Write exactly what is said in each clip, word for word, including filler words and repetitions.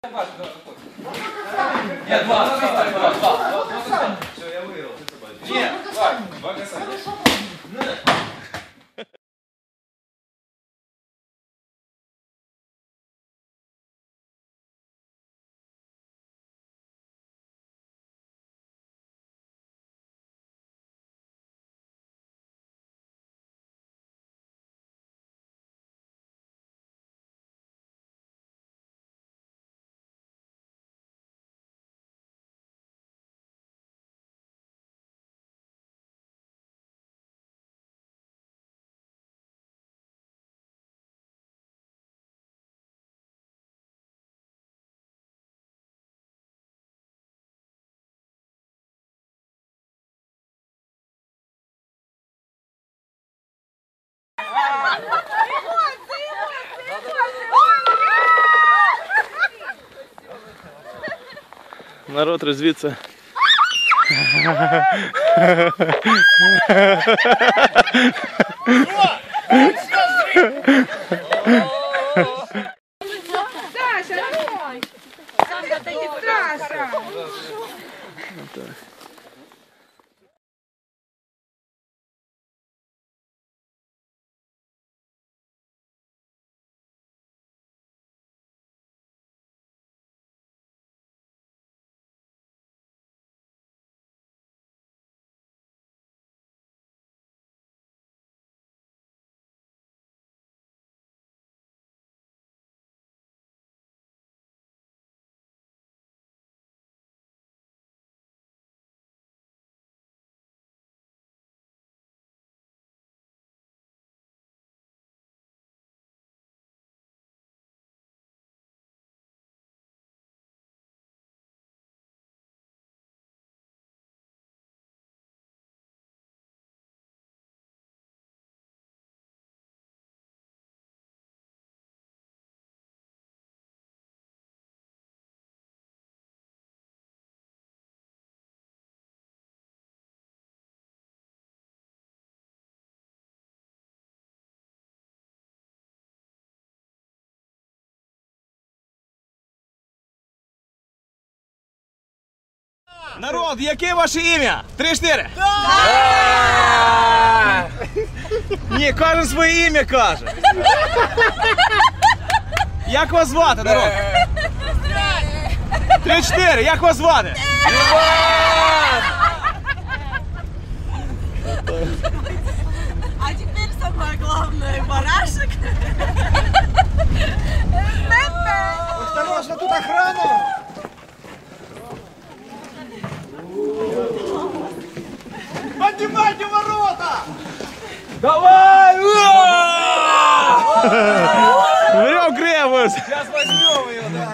Нет, два, два, два, два. Все, я выиграл. Нет, два, два касания. Народ розвіться. Саша, Саша, ты не Саша. Народ, яке ваше ім'я? Три-чотири? Ні, кожен своє ім'я каже. Як вас звати, народ? Три-чотири, як вас звати? А теперь самое главное, барашек. Осторожно, тут охрана! Поднимайте ворота! Давай! Берем крепость! Сейчас возьмем ее, да?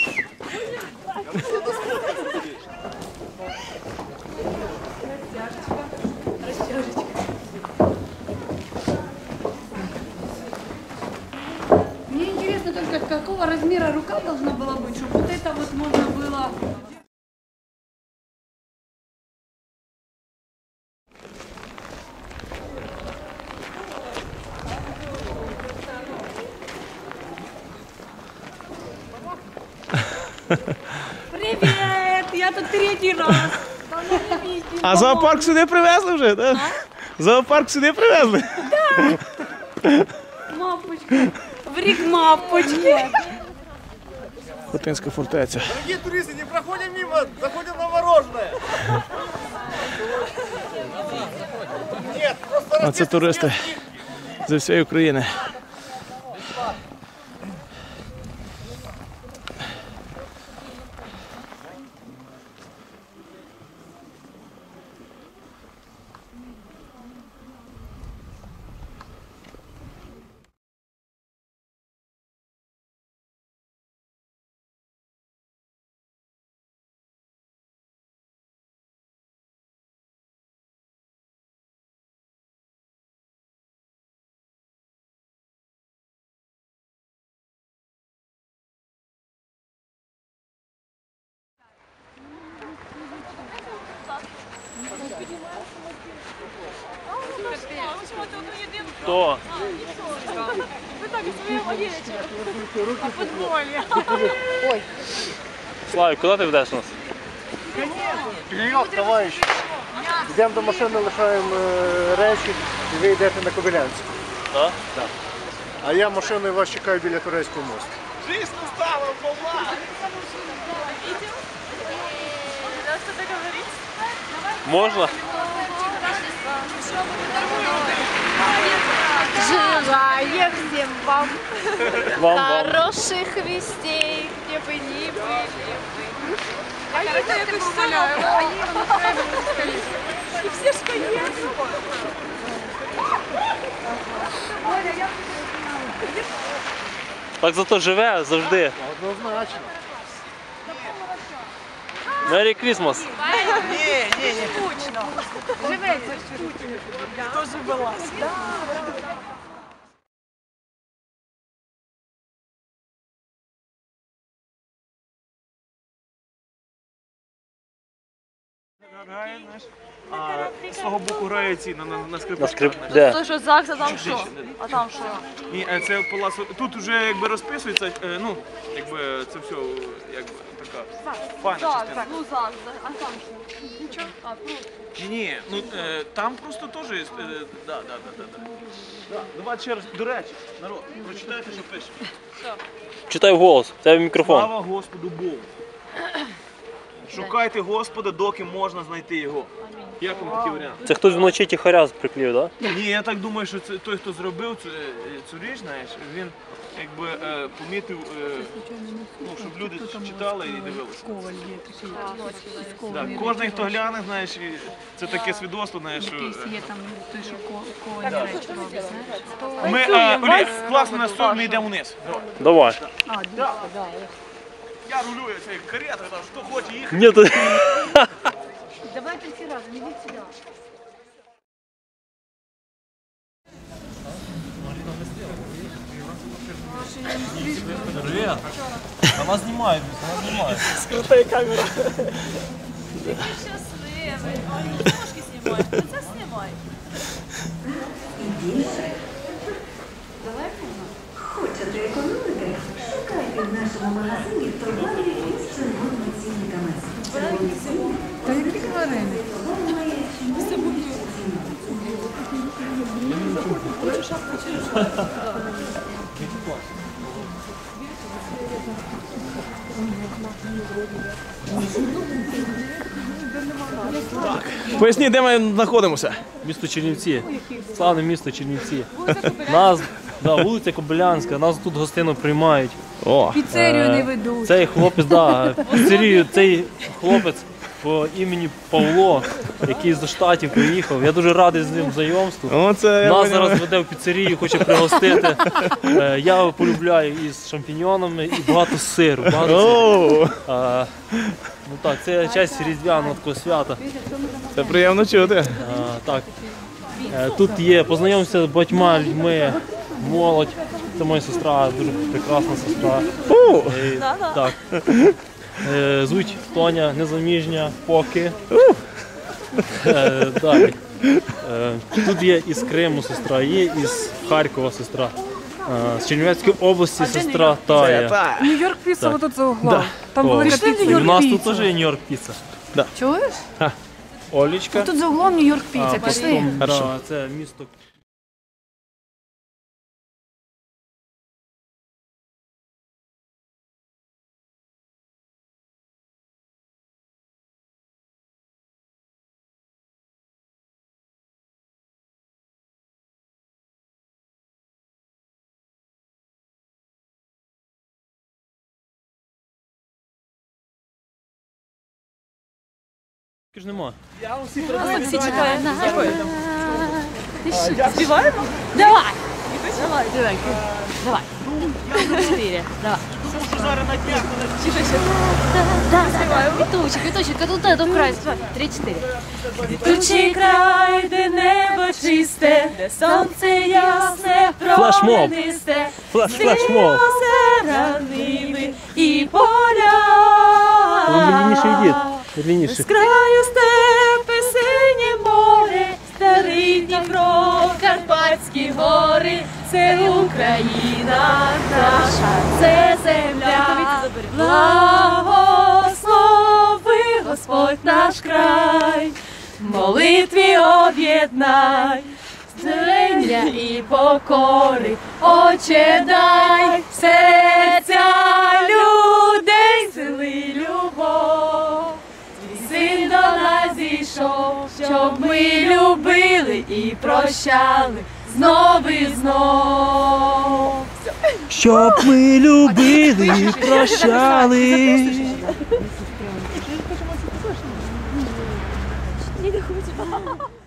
Мне интересно только, какого размера рука должна была быть, чтобы вот это вот можно было... Привет! Я тут третий раз. Давно не видела. А зоопарк сюди привезли вже, так? Зоопарк сюди привезли? Мапочка. В рік мапочки. Хотинська фортеця. Дорогие туристы, не проходим мимо, заходим на мороженое. Нет, просто А це туристи зі всієї України. Хто? Мы так и своим вечером. А подмолье. Ой. Славік, куди ти ведеш нас? Привіт, товариш. Йдемо до машини, лишаємо е, речі і ви йдете на Кобилянську. Так? Так. А я машиною вас чекаю біля Турецького мосту. Жизнь устала, бабла! Просто договориться. Можна? Желаем всем вам Вам, вам. хороших вестей, где бы ни были вы. А я это якось умоляю. И все ж конечно. Так зато живе завжди. Однозначно. Merry Christmas. Не, не, не. Скучно. Живете скучно. Тоже была. Грає, знаєш, а з того боку грає ці на, на, на На скрипочках. скрип. знаєш. Де? То, що ЗАГС, а там що? А там що? Ні, е, це палац. Тут вже якби розписується, е, ну, якби це все, якби така файна Так, частина. так, ну ЗАГС, а там що? Нічого? А, ну. Ні, ні, ну е, там просто теж, е, да, да, да, да, да. Да, давайте ще раз, до речі, народ, прочитайте, що пише. Читай вголос, в тебе мікрофон. Слава Господу Богу. Шукайте Господа, доки можна знайти його. Як вам такий варіант? Це хтось вночі тихаря приклеїв, так? Да? Ні, я так думаю, що це той, хто зробив цю, цю річ, знаєш, він якби е, помітив, е, ну, щоб люди читали і дивилися. Да, кожен, хто гляне, знаєш, і це таке свідоцтво, знаєш, що... Є там той, що ковані речі робить, знаєш? Ми, е, Олег, класно настроєм, ми йдемо вниз. Давай. А, да, да. Я рулюю цією каретою, там, хто хоче їхати. Ні, то... Давайте всі разом, ідіть сюди. Привіт. Вона знімає, вона знімає. Який щасливий. Ой, не трошки знімаєш, ти це знімай. Хочете економити? Шукайте в нашому магазині товарів із червоними цінниками. Та які тварини? Поясні, де ми знаходимося? Місто Чернівці. Славне місто Чернівці. Нас, да, вулиця Кобилянська, нас тут гостину приймають. О, Піцерію не ведуть. Цей хлопець, да, піцерію, цей хлопець по імені Павло, який з Штатів приїхав. Я дуже радий з ним знайомству. Оце Нас зараз веде в піцерію, хоче пригостити. Е, Я полюбляю із шампіньонами і багато сиру. Багато сиру. А, ну так, це честь різдвяного такого свята. Це приємно чути. А, так. Е, Тут є, познайомився з багатьма людьми, молодь. Це моя сестра, дуже прекрасна сестра. Е, Так. Е, Звуть Тоня, незаміжня, поки. Е, Далі. Е, Тут є із Криму сестра, є із Харкова сестра. Е, З Чернівецької області сестра Тая. Нью-Йорк піца Так. отут за углом. Там О, велика І піца. у нас тут теж є Нью-Йорк піца. Чуєш? Олічка. Тут за углом Нью-Йорк А, піца. Пішли. потім, да, це місто. Ж нема. Всі чекають. Співаємо? Давай. Давай, давай. Давай. Чотири. Давай. Тихо, тихо. Да, да, Вітучик, Вітучик, а тут это край. Три-чотири. Вітучий край, де небо чисте, де сонце ясне, Флешмоб. променисте. Флеш, флешмоб. Озера, ниви і поля. Вільніше йдіть. Вільніше. З краю степи синє море, старий Дніпро, Карпатські гори, це Україна наша, це земля. Благослови Господь наш край, в молитві об'єднай, зрення і покори, Отче дай, серця людей сили любов. Твій син до нас зійшов, щоб ми любили і прощали знов і знов. Щоб ми любили і прощали. Не хочеш.